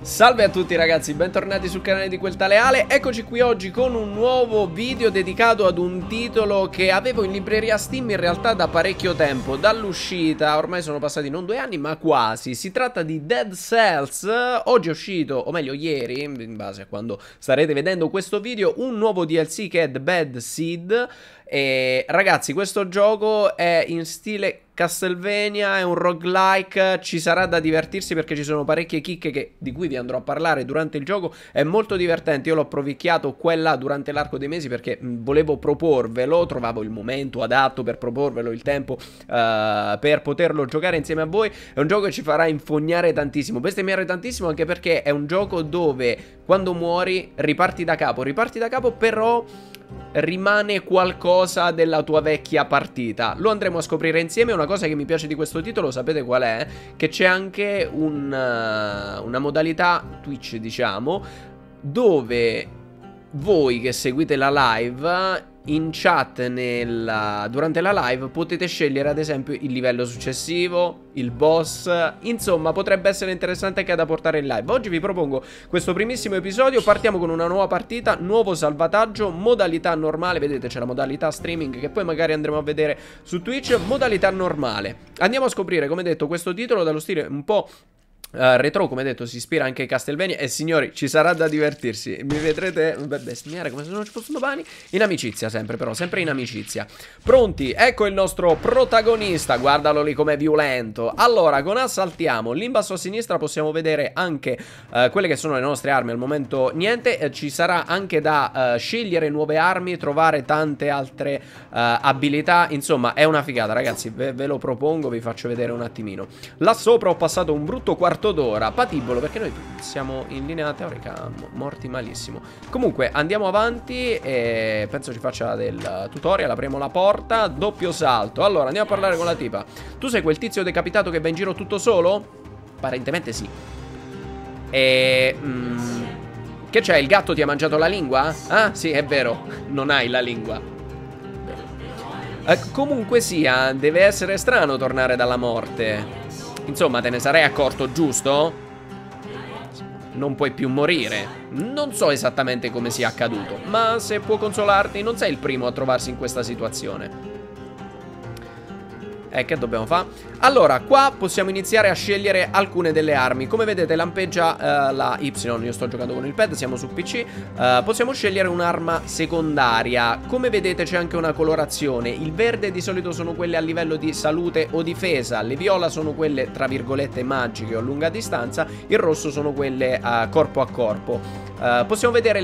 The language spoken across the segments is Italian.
Salve a tutti ragazzi, bentornati sul canale di Quel Tale Ale. Eccoci qui oggi con un nuovo video dedicato ad un titolo che avevo in libreria Steam in realtà da parecchio tempo, dall'uscita. Ormai sono passati non 2 anni ma quasi. Si tratta di Dead Cells. Oggi è uscito, o meglio ieri, in base a quando starete vedendo questo video, un nuovo DLC che è The Bad Seed. E ragazzi, questo gioco è in stile Castlevania, è un roguelike, ci sarà da divertirsi perché ci sono parecchie chicche di cui vi andrò a parlare durante il gioco. È molto divertente, io l'ho provicchiato qua e là durante l'arco dei mesi perché volevo proporvelo, trovavo il momento adatto per proporvelo, il tempo per poterlo giocare insieme a voi. È un gioco che ci farà infognare tantissimo, bestemmiare tantissimo, anche perché è un gioco dove quando muori riparti da capo però rimane qualcosa della tua vecchia partita. Lo andremo a scoprire insieme. Una cosa che mi piace di questo titolo, sapete qual è? Che c'è anche una modalità Twitch, diciamo, dove voi che seguite la live, in chat durante la live potete scegliere ad esempio il livello successivo, il boss. Insomma, potrebbe essere interessante anche da portare in live. Oggi vi propongo questo primissimo episodio. Partiamo con una nuova partita, nuovo salvataggio, modalità normale. Vedete, c'è la modalità streaming che poi magari andremo a vedere su Twitch. Modalità normale. Andiamo a scoprire, come detto, questo titolo dallo stile un po' retro, come detto, si ispira anche a Castlevania. E signori, ci sarà da divertirsi. Mi vedrete bestemmiare come se non ci fossero domani. In amicizia sempre, però, sempre in amicizia. Pronti? Ecco il nostro protagonista. Guardalo lì com'è violento. Allora, con A saltiamo. Lì in basso a sinistra possiamo vedere anche quelle che sono le nostre armi. Al momento niente. Ci sarà anche da scegliere nuove armi, trovare tante altre abilità. Insomma, è una figata, ragazzi. Ve lo propongo, vi faccio vedere un attimino. Là sopra ho passato un brutto quarto d'ora, patibolo, perché noi siamo in linea teorica morti malissimo. Comunque andiamo avanti e penso ci faccia del tutorial. Apriamo la porta, doppio salto. Allora andiamo a parlare con la tipa. Tu sei quel tizio decapitato che va in giro tutto solo? Apparentemente sì. Che c'è? Il gatto ti ha mangiato la lingua? Ah sì, è vero, non hai la lingua. Comunque sia, deve essere strano tornare dalla morte. Insomma, te ne sarei accorto, giusto? Non puoi più morire. Non so esattamente come sia accaduto, ma se può consolarti, non sei il primo a trovarsi in questa situazione. Che dobbiamo fare? Allora, qua possiamo iniziare a scegliere alcune delle armi. Come vedete lampeggia la Y. Io sto giocando con il pad, siamo su PC. Possiamo scegliere un'arma secondaria. Come vedete c'è anche una colorazione. Il verde di solito sono quelle a livello di salute o difesa. Le viola sono quelle tra virgolette magiche o a lunga distanza. Il rosso sono quelle corpo a corpo. Possiamo vedere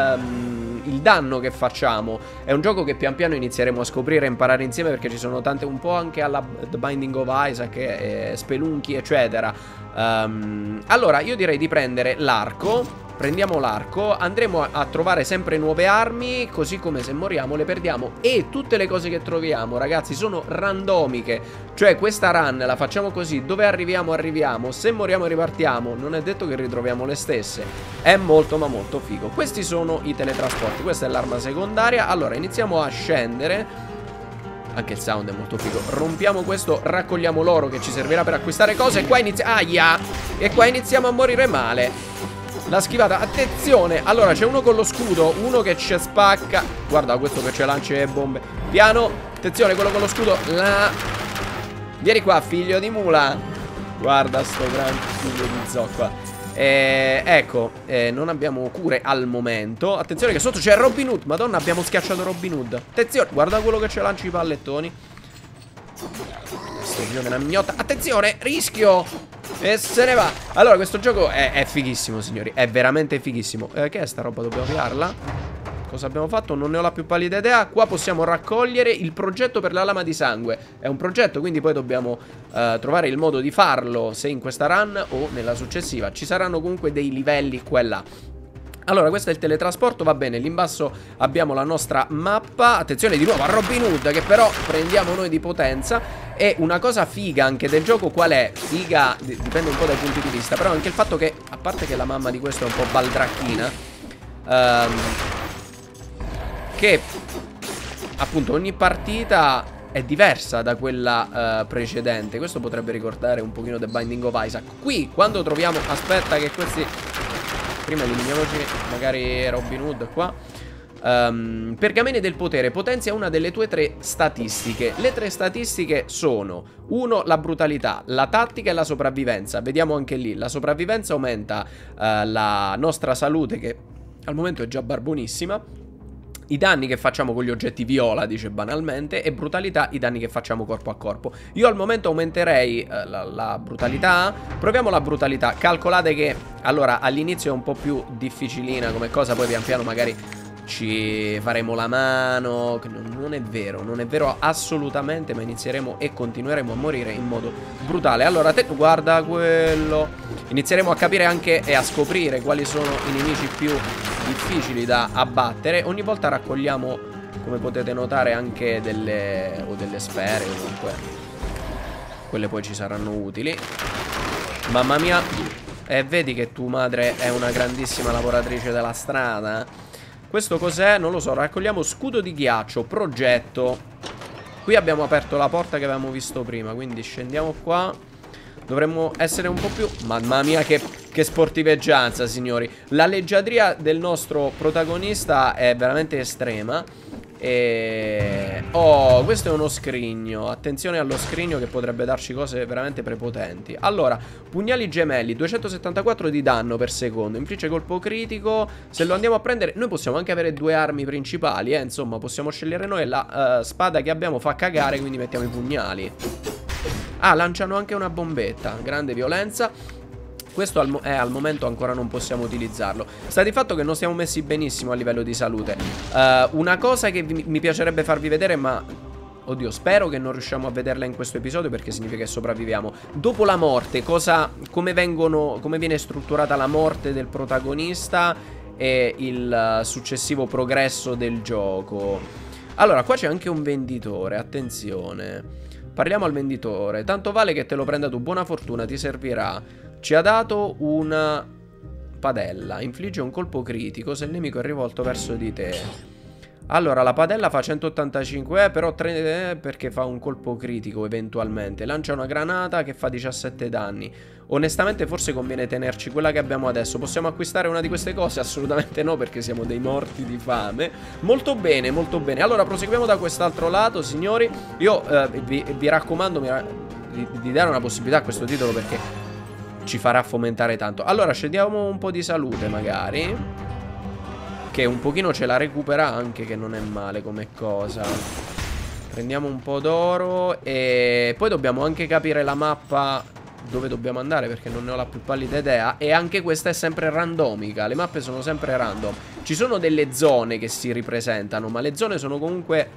il danno che facciamo. È un gioco che pian piano inizieremo a scoprire e imparare insieme, perché ci sono tante, un po' anche alla The Binding of Isaac, Spelunky eccetera. Allora io direi di prendere l'arco. Prendiamo l'arco, andremo a trovare sempre nuove armi, così come se moriamo le perdiamo. E tutte le cose che troviamo, ragazzi, sono randomiche. Cioè questa run la facciamo così, dove arriviamo arriviamo, se moriamo ripartiamo. Non è detto che ritroviamo le stesse. È molto ma molto figo. Questi sono i teletrasporti, questa è l'arma secondaria. Allora iniziamo a scendere. Anche il sound è molto figo. Rompiamo questo, raccogliamo l'oro che ci servirà per acquistare cose. E qua E qua iniziamo a morire male. La schivata, attenzione. Allora c'è uno con lo scudo, uno che ci spacca. Guarda questo che ci lancia le bombe. Piano, attenzione, quello con lo scudo. Vieni qua, figlio di mula. Guarda sto gran figlio di zoccola. Ecco, non abbiamo cure al momento. Attenzione che sotto c'è Robin Hood. Madonna, abbiamo schiacciato Robin Hood. Attenzione, guarda quello che ci lancia i pallettoni. Questo figlio che è una mignotta. Attenzione, rischio. E se ne va. Allora questo gioco è fighissimo, signori. È veramente fighissimo. Che è sta roba? Dobbiamo piarla? Cosa abbiamo fatto? Non ne ho la più pallida idea. Qua possiamo raccogliere il progetto per la lama di sangue. È un progetto, quindi poi dobbiamo trovare il modo di farlo, se in questa run o nella successiva. Ci saranno comunque dei livelli qua e là. Allora questo è il teletrasporto, va bene. Lì in basso abbiamo la nostra mappa. Attenzione di nuovo a Robin Hood, che però prendiamo noi di potenza. E una cosa figa anche del gioco qual è? Figa, dipende un po' dai punti di vista, però anche il fatto che, a parte che la mamma di questo è un po' baldracchina, che appunto ogni partita è diversa da quella precedente. Questo potrebbe ricordare un pochino The Binding of Isaac. Qui quando troviamo, aspetta che questi Prima eliminiamoci magari Robin Hood qua. Pergamene del potere. Potenzia una delle tue 3 statistiche. Le 3 statistiche sono: 1. La brutalità, la tattica e la sopravvivenza. Vediamo anche lì. La sopravvivenza aumenta la nostra salute, che al momento è già barbonissima. I danni che facciamo con gli oggetti viola, dice banalmente. E brutalità, i danni che facciamo corpo a corpo. Io al momento aumenterei la brutalità. Proviamo la brutalità. Calcolate che allora all'inizio è un po' più difficilina come cosa, poi pian piano magari ci faremo la mano. Non è vero assolutamente, ma inizieremo e continueremo a morire in modo brutale. Allora te guarda quello. Inizieremo a capire anche e a scoprire quali sono i nemici più difficili da abbattere. Ogni volta raccogliamo, come potete notare, anche delle sfere. Comunque quelle poi ci saranno utili. Mamma mia. E vedi che tua madre è una grandissima lavoratrice della strada. Questo cos'è? Non lo so. Raccogliamo scudo di ghiaccio, progetto. Qui abbiamo aperto la porta che avevamo visto prima, quindi scendiamo qua. Dovremmo essere un po' più... Mamma mia che sportiveggianza, signori. La leggiadria del nostro protagonista è veramente estrema. E... oh, questo è uno scrigno. Attenzione allo scrigno che potrebbe darci cose veramente prepotenti. Allora, pugnali gemelli, 274 di danno per secondo. Infligge colpo critico. Se lo andiamo a prendere, noi possiamo anche avere 2 armi principali, insomma, possiamo scegliere noi. La spada che abbiamo fa cagare, quindi mettiamo i pugnali. Ah, lanciano anche una bombetta. Grande violenza. Questo al momento ancora non possiamo utilizzarlo. Sta di fatto che non siamo messi benissimo a livello di salute. Una cosa che mi piacerebbe farvi vedere, ma oddio, spero che non riusciamo a vederla in questo episodio, perché significa che sopravviviamo. Dopo la morte, come viene strutturata la morte del protagonista e il successivo progresso del gioco. Allora, qua c'è anche un venditore, attenzione. Parliamo al venditore. Tanto vale che te lo prenda tu, buona fortuna, ti servirà. Ci ha dato una padella. Infligge un colpo critico se il nemico è rivolto verso di te. Allora, la padella fa 185, però 3 perché fa un colpo critico eventualmente. Lancia una granata che fa 17 danni. Onestamente forse conviene tenerci quella che abbiamo adesso. Possiamo acquistare una di queste cose? Assolutamente no, perché siamo dei morti di fame. Molto bene, molto bene. Allora, proseguiamo da quest'altro lato, signori. Io vi raccomando di dare una possibilità a questo titolo, perché ci farà fomentare tanto. Allora, scendiamo un po' di salute magari, che un pochino ce la recupera anche, che non è male come cosa. Prendiamo un po' d'oro. E poi dobbiamo anche capire la mappa dove dobbiamo andare, perché non ne ho la più pallida idea. E anche questa è sempre randomica. Le mappe sono sempre random. Ci sono delle zone che si ripresentano, ma le zone sono comunque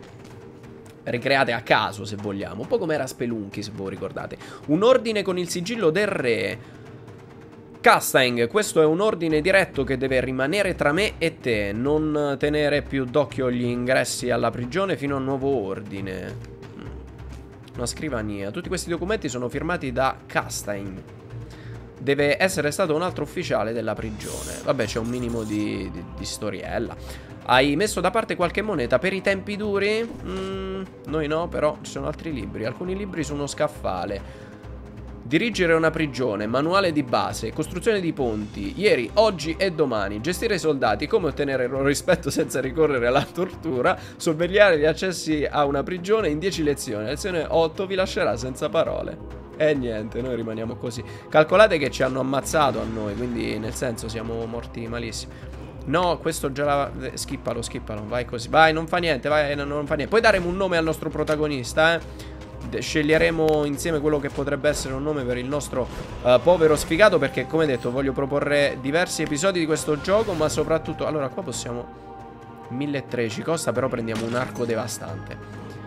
ricreate a caso, se vogliamo. Un po' come era Spelunky, se voi ricordate. Un ordine con il sigillo del re. Casting, questo è un ordine diretto che deve rimanere tra me e te. Non tenere più d'occhio gli ingressi alla prigione fino a nuovo ordine. Una scrivania. Tutti questi documenti sono firmati da Casting. Deve essere stato un altro ufficiale della prigione. Vabbè, c'è un minimo di storiella. Hai messo da parte qualche moneta per i tempi duri? Noi no, però ci sono altri libri. Alcuni libri su uno scaffale. Dirigere una prigione, manuale di base, costruzione di ponti, ieri, oggi e domani, gestire i soldati, come ottenere il loro rispetto senza ricorrere alla tortura, sorvegliare gli accessi a una prigione in 10 lezioni. Lezione 8 vi lascerà senza parole. E niente, noi rimaniamo così. Calcolate che ci hanno ammazzato a noi, quindi nel senso siamo morti malissimo. No, questo già la... Skippalo, vai così. Vai, non fa niente, vai, non fa niente. Poi daremo un nome al nostro protagonista, Sceglieremo insieme quello che potrebbe essere un nome per il nostro povero sfigato, perché come detto voglio proporre diversi episodi di questo gioco, ma soprattutto... Allora qua possiamo... 1013 costa, però prendiamo un arco devastante.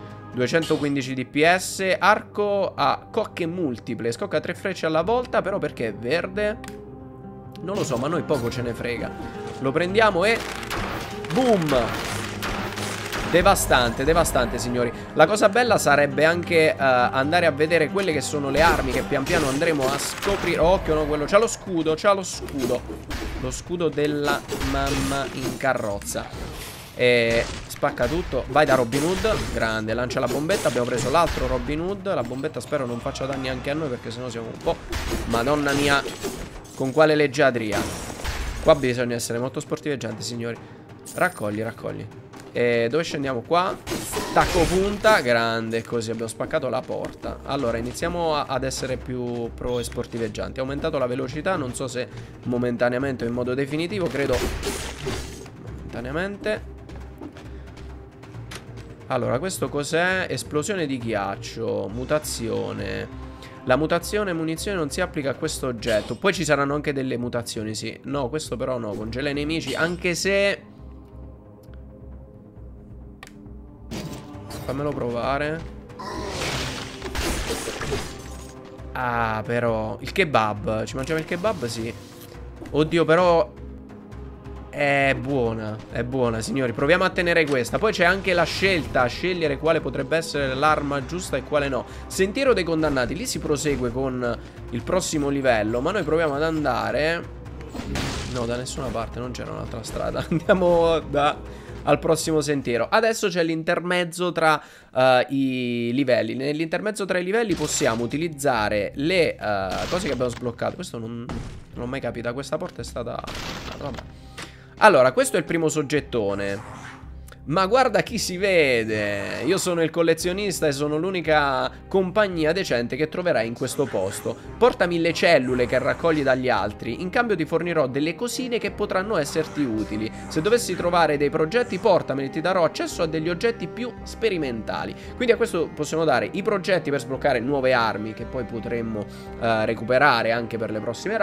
215 DPS. Arco a cocche multiple. Scocca 3 frecce alla volta, però perché è verde? Non lo so, ma noi poco ce ne frega. Lo prendiamo e... boom! Devastante, devastante, signori. La cosa bella sarebbe anche andare a vedere quelle che sono le armi che pian piano andremo a scoprire. Occhio, no, quello. C'ha lo scudo, c'ha lo scudo. Lo scudo della mamma in carrozza. E spacca tutto. Vai da Robin Hood. Grande, lancia la bombetta. Abbiamo preso l'altro Robin Hood. La bombetta spero non faccia danni anche a noi, perché sennò siamo un po'... Madonna mia, con quale leggiadria. Qua bisogna essere molto sportiveggianti, signori. Raccogli, raccogli. E dove scendiamo? Qua. Tacco punta. Grande, così abbiamo spaccato la porta. Allora, iniziamo ad essere più pro e sportiveggianti. Ho aumentato la velocità, non so se momentaneamente o in modo definitivo. Credo momentaneamente. Allora, questo cos'è? Esplosione di ghiaccio. Mutazione. La mutazione munizione non si applica a questo oggetto. Poi ci saranno anche delle mutazioni, sì. No, questo però no, congela i nemici. Anche se... fammelo provare. Ah, però il kebab. Ci mangiamo il kebab, sì. Oddio, però è buona, signori. Proviamo a tenere questa. Poi c'è anche la scelta, a scegliere quale potrebbe essere l'arma giusta e quale no. Sentiero dei condannati. Lì si prosegue con il prossimo livello, ma noi proviamo ad andare... no, da nessuna parte, non c'era un'altra strada. Andiamo al prossimo sentiero. Adesso c'è l'intermezzo tra i livelli. Nell'intermezzo tra i livelli possiamo utilizzare le cose che abbiamo sbloccato. Questo non l'ho mai capito. Questa porta è stata... vabbè. Allora, questo è il primo soggettone. Ma guarda chi si vede. Io sono il collezionista e sono l'unica compagnia decente che troverai in questo posto. Portami le cellule che raccogli dagli altri. In cambio ti fornirò delle cosine che potranno esserti utili. Se dovessi trovare dei progetti, portameli, ti darò accesso a degli oggetti più sperimentali. Quindi a questo possiamo dare i progetti per sbloccare nuove armi che poi potremmo recuperare anche per le prossime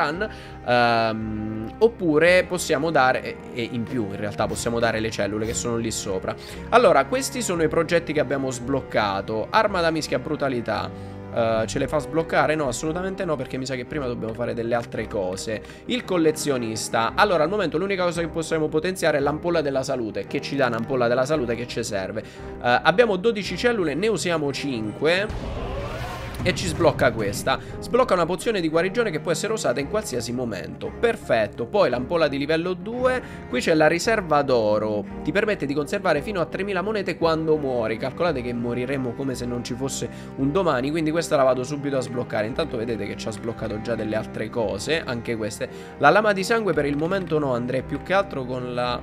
run. Oppure possiamo dare, e in più in realtà possiamo dare le cellule che sono lì sopra. Allora, questi sono i progetti che abbiamo sbloccato. Arma da mischia brutalità. Ce le fa sbloccare? No, assolutamente no, perché mi sa che prima dobbiamo fare delle altre cose. Il collezionista. Allora, al momento l'unica cosa che possiamo potenziare è l'ampolla della salute. Che ci dà un'ampolla della salute che ci serve? Abbiamo 12 cellule, ne usiamo 5. E ci sblocca questa. Sblocca una pozione di guarigione che può essere usata in qualsiasi momento. Perfetto. Poi l'ampolla di livello 2. Qui c'è la riserva d'oro. Ti permette di conservare fino a 3000 monete quando muori. Calcolate che moriremo come se non ci fosse un domani. Quindi questa la vado subito a sbloccare. Intanto vedete che ci ha sbloccato già delle altre cose. Anche queste. La lama di sangue per il momento no. Andrei più che altro con la...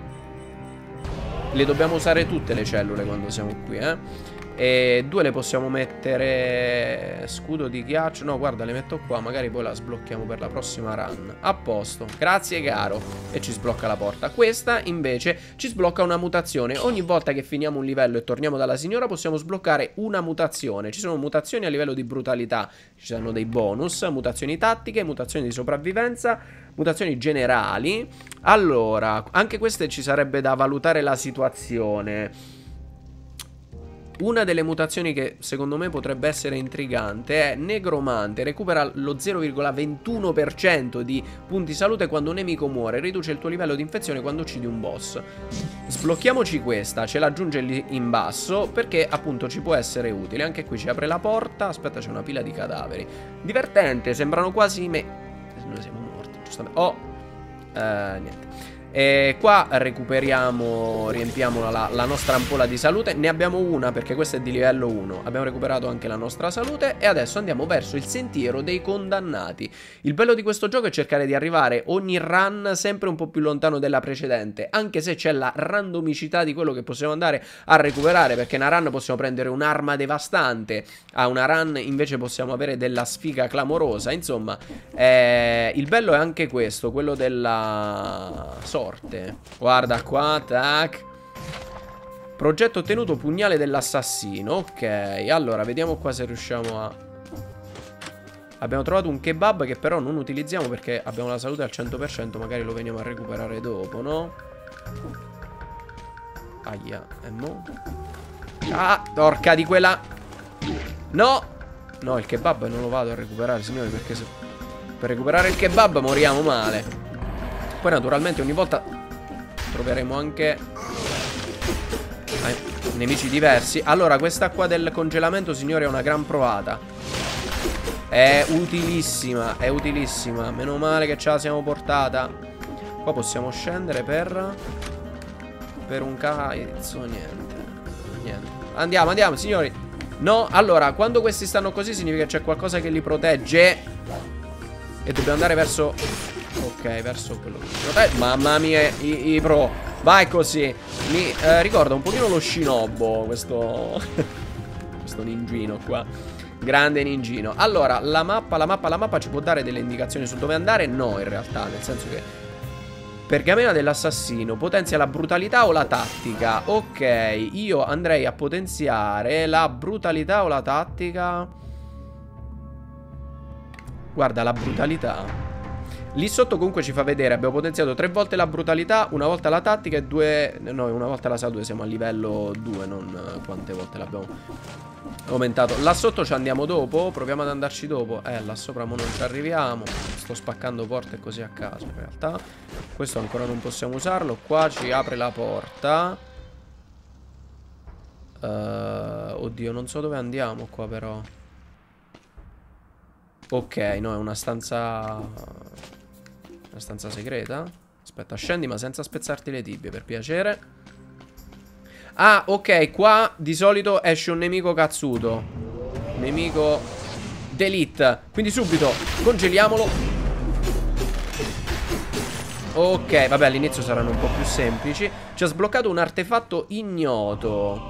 le dobbiamo usare tutte le cellule quando siamo qui, E 2 le possiamo mettere. Scudo di ghiaccio. No, guarda, le metto qua. Magari poi la sblocchiamo per la prossima run. A posto, grazie caro. E ci sblocca la porta. Questa invece ci sblocca una mutazione. Ogni volta che finiamo un livello e torniamo dalla signora possiamo sbloccare una mutazione. Ci sono mutazioni a livello di brutalità. Ci sono dei bonus. Mutazioni tattiche, mutazioni di sopravvivenza, mutazioni generali. Allora, anche queste ci sarebbe da valutare la situazione. Una delle mutazioni che secondo me potrebbe essere intrigante è Negromante. Recupera lo 0,21% di punti salute quando un nemico muore. Riduce il tuo livello di infezione quando uccidi un boss. Sblocchiamoci questa. Ce l'aggiunge lì in basso perché appunto ci può essere utile. Anche qui ci apre la porta. Aspetta, c'è una pila di cadaveri. Divertente, sembrano quasi me. Noi siamo morti, giustamente. Oh, niente. E qua recuperiamo, riempiamo la nostra ampolla di salute. Ne abbiamo una perché questa è di livello 1. Abbiamo recuperato anche la nostra salute. E adesso andiamo verso il sentiero dei condannati. Il bello di questo gioco è cercare di arrivare ogni run sempre un po' più lontano della precedente, anche se c'è la randomicità di quello che possiamo andare a recuperare, perché una run possiamo prendere un'arma devastante, a una run invece possiamo avere della sfiga clamorosa. Insomma, il bello è anche questo, quello della sorte. Guarda qua, tac. Progetto ottenuto, pugnale dell'assassino. Ok, allora vediamo qua se riusciamo a... Abbiamo trovato un kebab che però non utilizziamo perché abbiamo la salute al 100%. Magari lo veniamo a recuperare dopo, no? Aia, e mo? Ah, porca di quella... No! No, il kebab non lo vado a recuperare, signori, perché se... per recuperare il kebab moriamo male. Poi naturalmente ogni volta troveremo anche nemici diversi. Allora, questa qua del congelamento, signori, è una gran provata. È utilissima, è utilissima. Meno male che ce la siamo portata. Qua possiamo scendere per un cazzo, niente. Andiamo, andiamo, signori. No, allora, quando questi stanno così significa che c'è qualcosa che li protegge. E dobbiamo andare verso Ok, verso quello che... mamma mia, i pro. Vai così. Mi ricorda un pochino lo Shinobo, questo... questo ninjino qua. Grande ninjino. Allora, la mappa ci può dare delle indicazioni su dove andare? No, in realtà, nel senso che... Pergamena dell'assassino. Potenzia la brutalità o la tattica? Ok, io andrei a potenziare la brutalità o la tattica. Guarda, la brutalità. Lì sotto comunque ci fa vedere, abbiamo potenziato 3 volte la brutalità, una volta la tattica e 2... No, una volta la salute, siamo a livello 2, non quante volte l'abbiamo aumentato. Là sotto ci andiamo dopo, proviamo ad andarci dopo. Là sopra mo non ci arriviamo. Sto spaccando porte così a caso in realtà. Questo ancora non possiamo usarlo. Qua ci apre la porta. Oddio, non so dove andiamo qua però. Ok, no, è una stanza... Una stanza segreta. Aspetta, scendi ma senza spezzarti le tibie, per piacere. Ah, ok, qua di solito esce un nemico cazzuto. Nemico d'elite. Quindi subito congeliamolo. Ok, vabbè, all'inizio saranno un po' più semplici. Ci ha sbloccato un artefatto ignoto.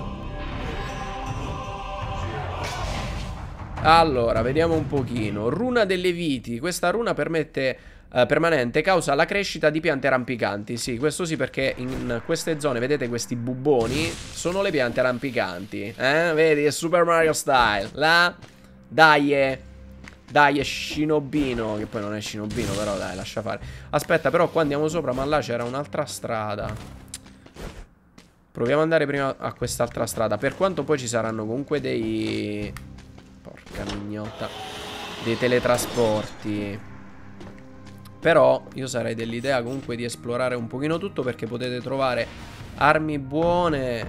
Allora, vediamo un pochino. Runa delle viti. Questa runa permette... permanente causa la crescita di piante rampicanti. Sì, questo sì, perché in queste zone, vedete questi buboni, sono le piante rampicanti. Vedi, è Super Mario Style. Là, dai, dai, è Shinobino. Che poi non è Shinobino, però dai, lascia fare. Aspetta, però qua andiamo sopra, ma là c'era un'altra strada. Proviamo ad andare prima a quest'altra strada. Per quanto poi ci saranno comunque dei... Porca mignotta. Dei teletrasporti. Però io sarei dell'idea comunque di esplorare un pochino tutto, perché potete trovare armi buone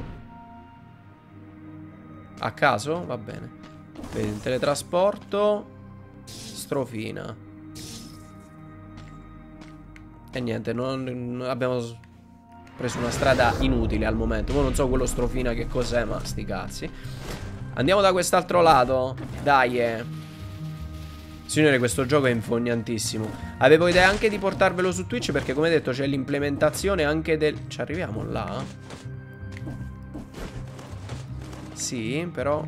a caso, va bene. Vedi, il teletrasporto, strofina. E niente, non abbiamo preso una strada inutile al momento. Ora non so quello strofina che cos'è, ma sti cazzi. Andiamo da quest'altro lato. Dai, Signore, questo gioco è infognantissimo. Avevo idea anche di portarvelo su Twitch, perché come detto c'è l'implementazione anche del... Ci arriviamo là? Sì, però...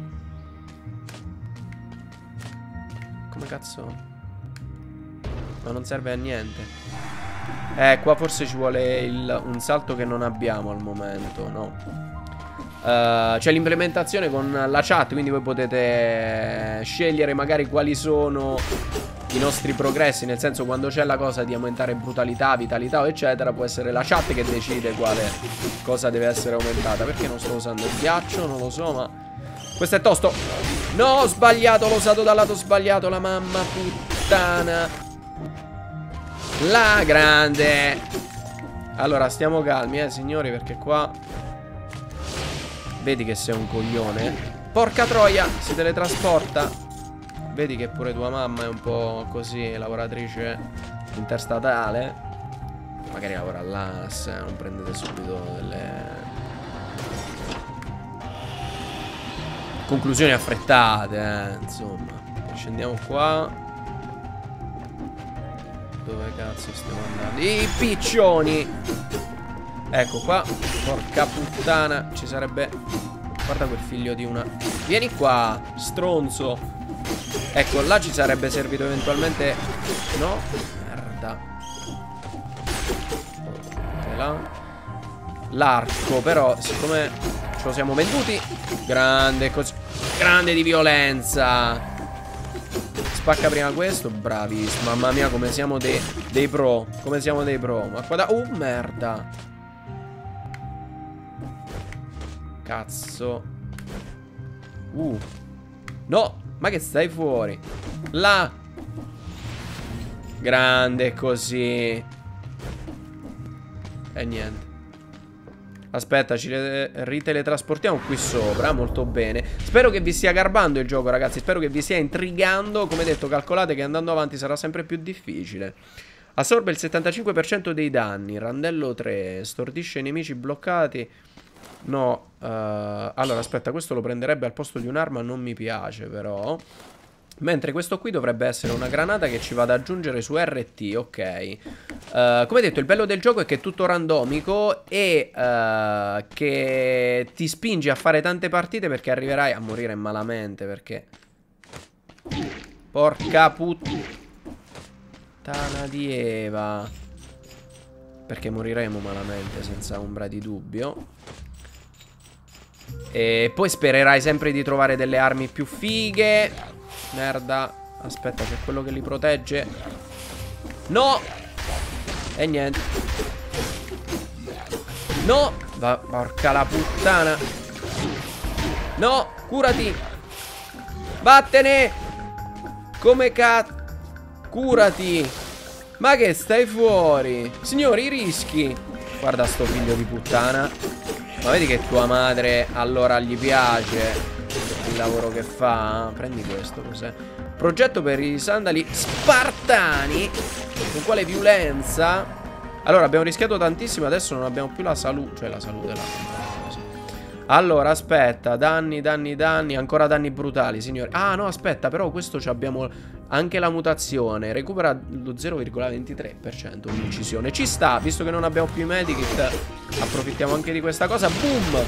Come cazzo? Ma non serve a niente. Qua forse ci vuole un salto che non abbiamo al momento, no? C'è l'implementazione con la chat, quindi voi potete scegliere magari quali sono i nostri progressi. Nel senso, quando c'è la cosa di aumentare brutalità, vitalità eccetera, può essere la chat che decide quale cosa deve essere aumentata. Perché non sto usando il ghiaccio? Non lo so, ma questo è tosto. No, ho sbagliato, l'ho usato dal lato sbagliato. La mamma puttana. La grande. Allora, stiamo calmi, signori, perché qua... Vedi che sei un coglione. Porca troia, si teletrasporta. Vedi che pure tua mamma è un po' così, lavoratrice interstatale. Magari lavora all'AS, non prendete subito delle conclusioni affrettate, insomma. Scendiamo qua. Dove cazzo stiamo andando? I piccioni. Ecco qua. Porca puttana. Ci sarebbe... Guarda quel figlio di una... Vieni qua, stronzo. Ecco, là ci sarebbe servito eventualmente... No? Merda. Ok, là. L'arco, però, siccome ce lo siamo venduti... Grande così... Grande di violenza. Spacca prima questo. Bravissimo. Mamma mia, come siamo dei pro. Come siamo dei pro. Ma qua da... merda. Cazzo. No, ma che stai fuori? Là. Grande così. E niente. Aspetta, ci riteletrasportiamo qui sopra. Molto bene. Spero che vi stia garbando il gioco, ragazzi. Spero che vi stia intrigando. Come detto, calcolate che andando avanti sarà sempre più difficile. Assorbe il 75% dei danni. Randello 3. Stordisce i nemici bloccati. No, allora aspetta, questo lo prenderebbe al posto di un'arma, non mi piace però. Mentre questo qui dovrebbe essere una granata che ci va ad aggiungere su RT, ok. Come detto, il bello del gioco è che è tutto randomico e che ti spingi a fare tante partite perché arriverai a morire malamente, perché... Porca puttana di Eva. Perché moriremo malamente, senza ombra di dubbio. E poi spererai sempre di trovare delle armi più fighe. Merda. Aspetta, c'è quello che li protegge. No. E niente. No. Porca la puttana. No. Curati. Vattene. Come curati. Ma che stai fuori? Signori, i rischi. Guarda sto figlio di puttana. Ma vedi che tua madre allora gli piace il lavoro che fa? Prendi questo, cos'è? Progetto per i sandali spartani. Con quale violenza? Allora, abbiamo rischiato tantissimo. Adesso non abbiamo più la salute. Cioè la salute Allora, aspetta. Danni, danni, danni. Ancora danni brutali, signori. Ah, no, aspetta. Però questo abbiamo anche la mutazione. Recupera lo 0,23% di incisione. Ci sta, visto che non abbiamo più i medikit. Approfittiamo anche di questa cosa. Boom!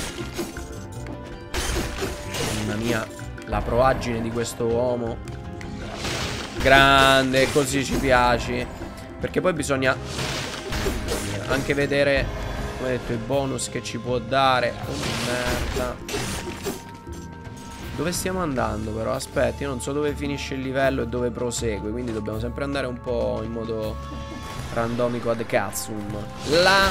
Mamma mia, la proaggine di questo uomo. Grande, così ci piaci. Perché poi bisogna anche vedere, come detto, i bonus che ci può dare. Oh merda. Dove stiamo andando però? Aspetta, io non so dove finisce il livello e dove prosegue, quindi dobbiamo sempre andare un po' in modo randomico ad cazzum. Là.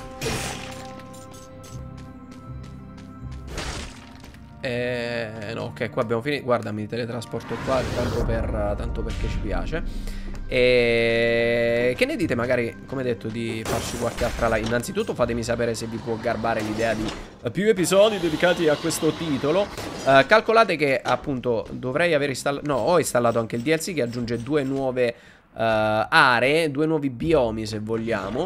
No, ok, qua abbiamo finito. Guarda, mi teletrasporto qua tanto perché ci piace. E che ne dite magari, come detto, di farci qualche altra live? Innanzitutto fatemi sapere se vi può garbare l'idea di più episodi dedicati a questo titolo. Calcolate che appunto dovrei aver installato... No, ho installato anche il DLC che aggiunge 2 nuove aree, 2 nuovi biomi se vogliamo.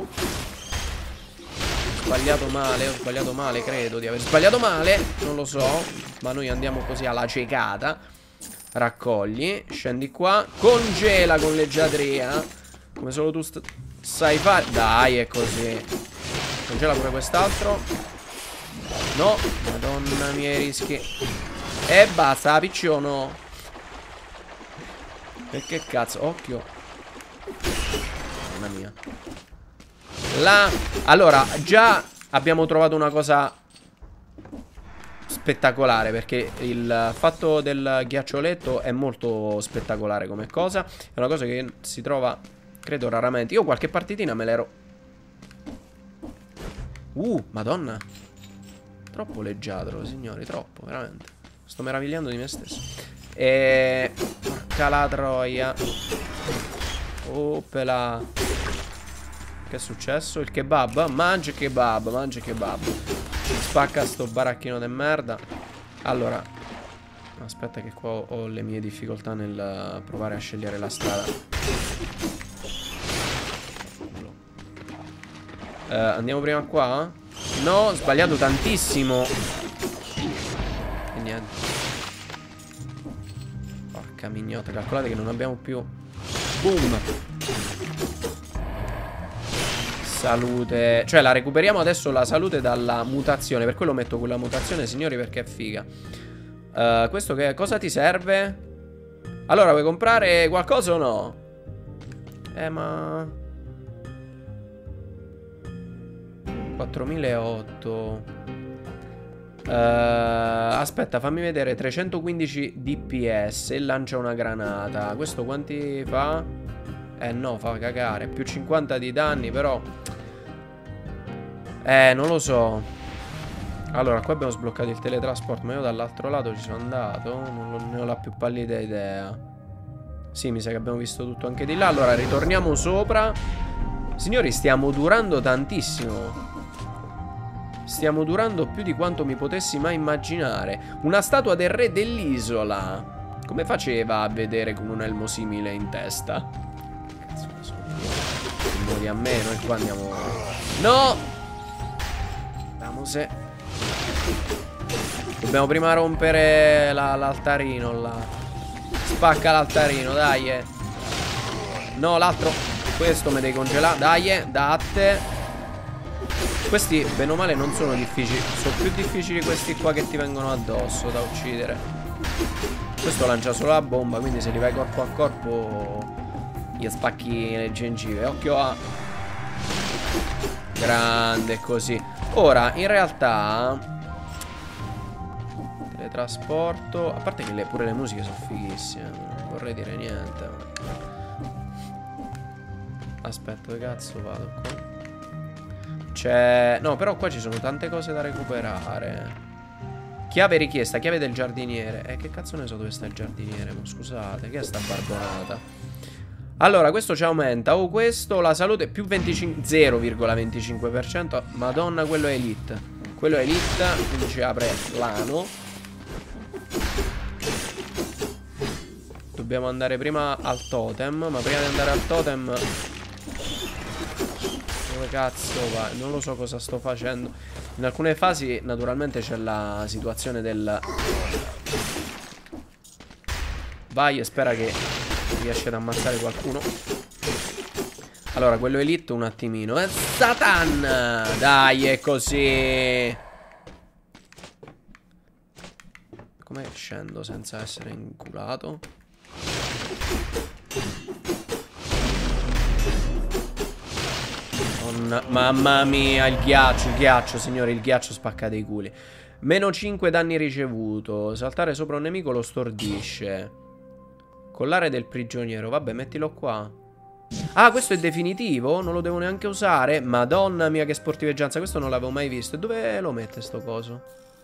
Ho sbagliato male, credo di aver sbagliato male, non lo so, ma noi andiamo così alla ciecata. Raccogli, scendi qua, congela con leggiadria, come solo tu sai fare. Dai, è così. Congela pure quest'altro. No, madonna mia, i rischi. E basta, picciono. E che cazzo, occhio. Mamma mia. Là. Allora, già abbiamo trovato una cosa spettacolare, perché il fatto del ghiaccioletto è molto spettacolare come cosa. È una cosa che si trova, credo, raramente. Io qualche partitina me l'ero... madonna. Troppo leggiadro, signori, troppo, veramente. Sto meravigliando di me stesso. Porca la troia. Oppela. Che è successo? Il kebab? Mangia kebab, mangia kebab. Spacca sto baracchino de merda. Allora, aspetta che qua ho le mie difficoltà nel provare a scegliere la strada. Andiamo prima qua? No, ho sbagliato tantissimo. E niente. Porca mignotta, calcolate che non abbiamo più. Boom. Salute. Cioè la recuperiamo adesso la salute dalla mutazione. Per quello metto quella mutazione, signori, perché è figa. Questo che cosa ti serve? Allora, vuoi comprare qualcosa o no? Ma 4008. Aspetta, fammi vedere. 315 DPS e lancia una granata. Questo quanti fa? No, fa cagare. Più 50 di danni, però non lo so. Allora, qua abbiamo sbloccato il teletrasport, ma io dall'altro lato ci sono andato. Non ne ho la più pallida idea. Sì, mi sa che abbiamo visto tutto anche di là. Allora, ritorniamo sopra. Signori, stiamo durando tantissimo. Stiamo durando più di quanto mi potessi mai immaginare. Una statua del re dell'isola. Come faceva a vedere con un elmo simile in testa? Cazzo ne so io. Muovi a me, noi qua andiamo. No! Vediamo se. Dobbiamo prima rompere l'altarino là. Spacca l'altarino, dai. No, l'altro. Questo me devi congelare. Dai, date. Questi, bene o male, non sono difficili. Sono più difficili questi qua che ti vengono addosso da uccidere. Questo lancia solo la bomba, quindi se li vai corpo a corpo gli spacchi le gengive. Occhio a... Grande così. Ora, in realtà... teletrasporto. A parte che pure le musiche sono fighissime. Non vorrei dire niente. Aspetta, dove cazzo vado qua? C'è... No, però qua ci sono tante cose da recuperare. Chiave richiesta, chiave del giardiniere. Che cazzo ne so dove sta il giardiniere? Ma scusate, che è sta barbonata? Allora, questo ci aumenta. Oh, questo, la salute più 0,25%. Madonna, quello è elite. Quello è elite, quindi ci apre l'ano. Dobbiamo andare prima al totem. Ma prima di andare al totem... Dove cazzo va? Non lo so cosa sto facendo. In alcune fasi naturalmente c'è la situazione del... Vai e spera che riesce ad ammazzare qualcuno. Allora, quello elite un attimino. Satan! Dai, è così. Come scendo senza essere inculato? Mamma mia, il ghiaccio, signori, il ghiaccio spacca dei culi. Meno 5 danni ricevuto. Saltare sopra un nemico lo stordisce. Collare del prigioniero. Vabbè, mettilo qua. Ah, questo è definitivo? Non lo devo neanche usare? Madonna mia, che sportiveggianza. Questo non l'avevo mai visto. E dove lo mette sto coso?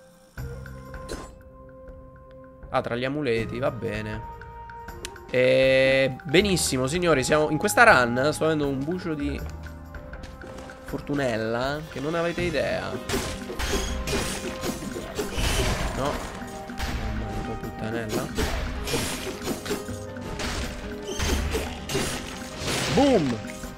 Ah, tra gli amuleti, va bene. Benissimo, signori, siamo in questa run. Sto avendo un bucio di... fortunella che non avete idea. No. Mamma mia, puttanella. Boom.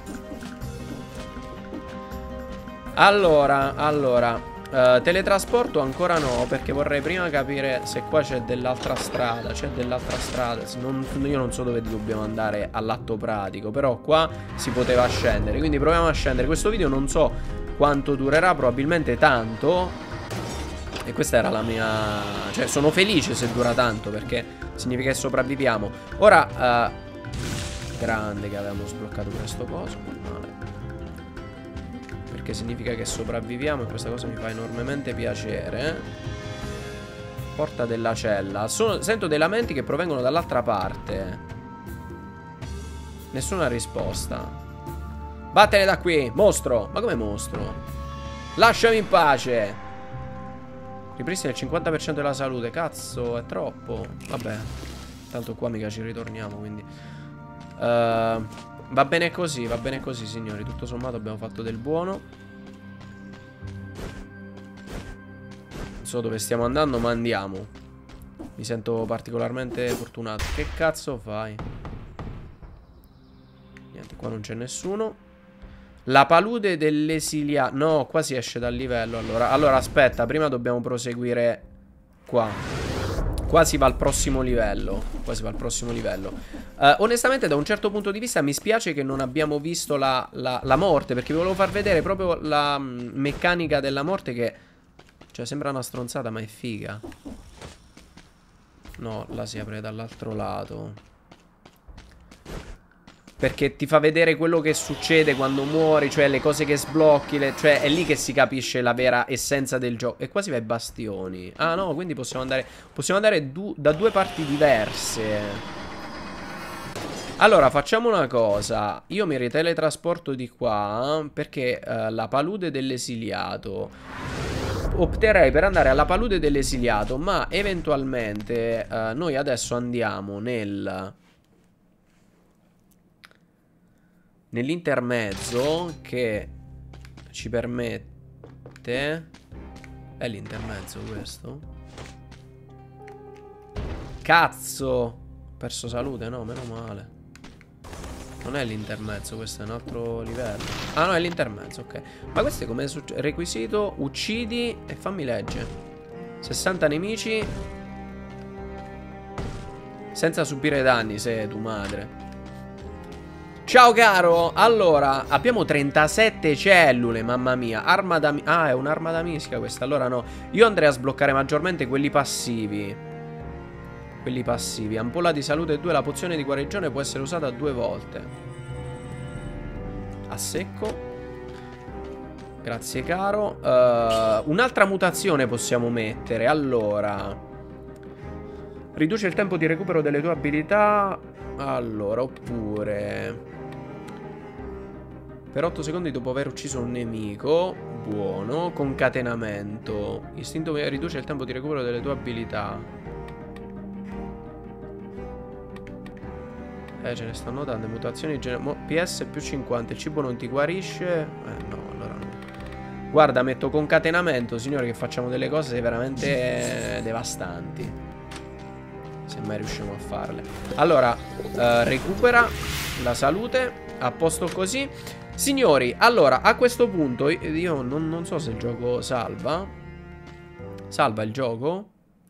Allora teletrasporto ancora no, perché vorrei prima capire se qua c'è dell'altra strada. C'è dell'altra strada. Io non so dove dobbiamo andare all'atto pratico, però qua si poteva scendere, quindi proviamo a scendere. Questo video non so quanto durerà, probabilmente tanto. E questa era la mia... Cioè sono felice se dura tanto, perché significa che sopravviviamo. Ora grande che avevamo sbloccato questo coso. Male. Perché significa che sopravviviamo e questa cosa mi fa enormemente piacere. Porta della cella. Sento dei lamenti che provengono dall'altra parte. Nessuna risposta. Vattene da qui, mostro. Ma come mostro? Lasciami in pace. Ripristina il 50% della salute. Cazzo, è troppo. Vabbè, tanto qua mica ci ritorniamo, quindi va bene così, signori. Tutto sommato abbiamo fatto del buono. Non so dove stiamo andando, ma andiamo. Mi sento particolarmente fortunato. Che cazzo fai? Niente, qua non c'è nessuno. La palude dell'esiliato. No, qua si esce dal livello. Allora aspetta, prima dobbiamo proseguire qua. Qua si va al prossimo livello. Onestamente da un certo punto di vista mi spiace che non abbiamo visto la morte, perché vi volevo far vedere proprio la meccanica della morte, che cioè sembra una stronzata ma è figa. No, la si apre dall'altro lato, perché ti fa vedere quello che succede quando muori, cioè le cose che sblocchi, cioè è lì che si capisce la vera essenza del gioco. E qua si va ai bastioni. Ah no, quindi possiamo andare da due parti diverse. Allora facciamo una cosa. Io mi riteletrasporto di qua, perché la palude dell'esiliato, opterei per andare alla palude dell'esiliato, ma eventualmente noi adesso andiamo nell'intermezzo, che ci permette... È l'intermezzo questo? Cazzo! Ho perso salute, no, meno male. Non è l'intermezzo, questo è un altro livello. Ah no, è l'intermezzo, ok. Ma questo è come requisito: uccidi e fammi leggere. 60 nemici. senza subire danni, se tu madre. Ciao caro. Allora, abbiamo 37 cellule, mamma mia. Arma da... Ah, è un'arma da mischia questa. Allora no, io andrei a sbloccare maggiormente quelli passivi. Quelli passivi. Ampolla di salute 2. La pozione di guarigione può essere usata 2 volte. A secco. Grazie caro. Un'altra mutazione possiamo mettere. Allora, riduce il tempo di recupero delle tue abilità. Allora, oppure per 8 secondi dopo aver ucciso un nemico. Buono. Concatenamento. Istinto riduce il tempo di recupero delle tue abilità. Ce ne stanno tante. Mutazioni PS più 50. Il cibo non ti guarisce. No, allora no. Guarda, metto concatenamento, signore, che facciamo delle cose veramente devastanti, se mai riusciamo a farle. Allora, recupera la salute. A posto così. Signori, allora, a questo punto io non so se il gioco salva. Salva il gioco?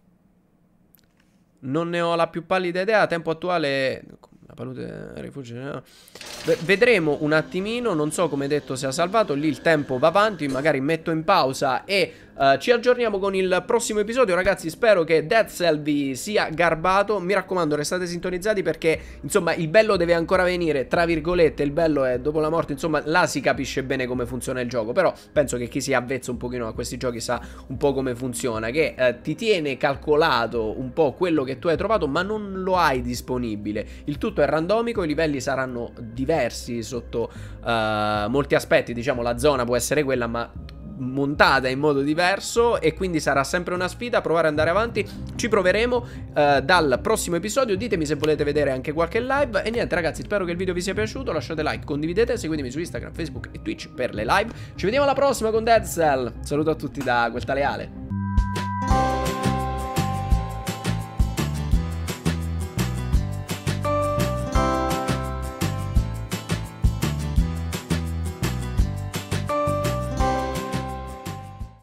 Non ne ho la più pallida idea. A tempo attuale... La palude rifugio... Vedremo un attimino. Non so, come detto, se ha salvato. Lì il tempo va avanti. Magari metto in pausa e ci aggiorniamo con il prossimo episodio. Ragazzi, spero che Dead Cell vi sia garbato. Mi raccomando, restate sintonizzati, perché insomma il bello deve ancora venire. Tra virgolette, il bello è dopo la morte. Insomma, là si capisce bene come funziona il gioco. Però penso che chi si avvezza un pochino a questi giochi sa un po' come funziona. Che ti tiene calcolato un po' quello che tu hai trovato, ma non lo hai disponibile. Il tutto è randomico. I livelli saranno diversi sotto molti aspetti. Diciamo, la zona può essere quella, ma montata in modo diverso, e quindi sarà sempre una sfida provare ad andare avanti. Ci proveremo dal prossimo episodio. Ditemi se volete vedere anche qualche live. E niente ragazzi, spero che il video vi sia piaciuto. Lasciate like, condividete, seguitemi su Instagram, Facebook e Twitch per le live. Ci vediamo alla prossima con Dead Cell. Saluto a tutti da quel tale Ale.